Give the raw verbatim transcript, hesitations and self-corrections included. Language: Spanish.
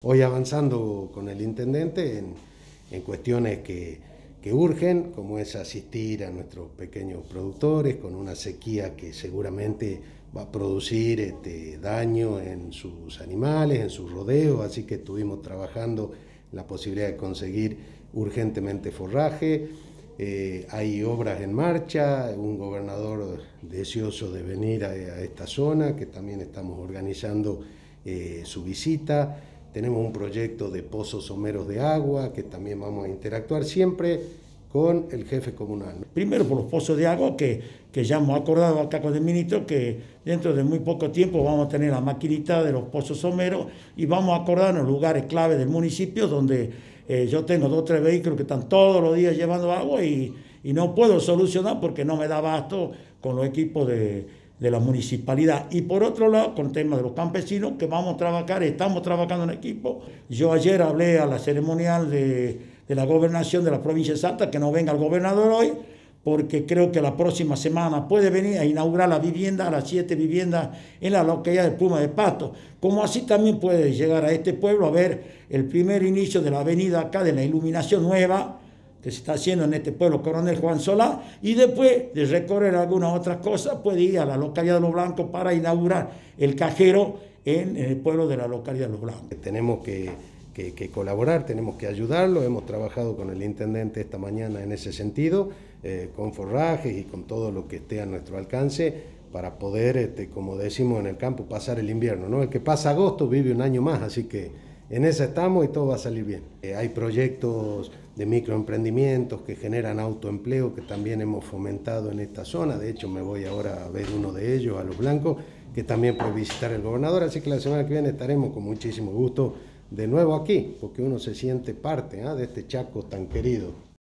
Hoy avanzando con el intendente en, en cuestiones que, que urgen, como es asistir a nuestros pequeños productores con una sequía que seguramente va a producir este, daño en sus animales, en sus rodeos, así que estuvimos trabajando en la posibilidad de conseguir urgentemente forraje. Eh, hay obras en marcha, un gobernador deseoso de venir a, a esta zona, que también estamos organizando eh, su visita. Tenemos un proyecto de pozos someros de agua, que también vamos a interactuar siempre con el jefe comunal. Primero por los pozos de agua, que, que ya hemos acordado acá con el ministro, que dentro de muy poco tiempo vamos a tener la maquinita de los pozos someros y vamos a acordar en los lugares clave del municipio donde eh, yo tengo dos o tres vehículos que están todos los días llevando agua y, y no puedo solucionar porque no me da abasto con los equipos de, de la municipalidad. Y por otro lado, con el tema de los campesinos, que vamos a trabajar, estamos trabajando en equipo. Yo ayer hablé a la ceremonial de, de la gobernación de la provincia de Salta, que no venga el gobernador hoy, porque creo que la próxima semana puede venir a inaugurar la vivienda, las siete viviendas en la localidad de Pluma de Pato. Como así también puede llegar a este pueblo a ver el primer inicio de la avenida acá, de la iluminación nueva, que se está haciendo en este pueblo Coronel Juan Solá, y después de recorrer algunas otras cosas puede ir a la localidad de Los Blancos para inaugurar el cajero en, en el pueblo de la localidad de Los Blancos. Tenemos que, que, que colaborar, tenemos que ayudarlo, hemos trabajado con el intendente esta mañana en ese sentido, eh, con forrajes y con todo lo que esté a nuestro alcance, para poder, este, como decimos en el campo, pasar el invierno, ¿no? El que pasa agosto vive un año más, así que en esa estamos y todo va a salir bien. Eh, hay proyectos de microemprendimientos que generan autoempleo que también hemos fomentado en esta zona. De hecho, me voy ahora a ver uno de ellos, a Los Blancos, que también puede visitar el gobernador. Así que la semana que viene estaremos con muchísimo gusto de nuevo aquí, porque uno se siente parte, ¿eh? de este Chaco tan querido.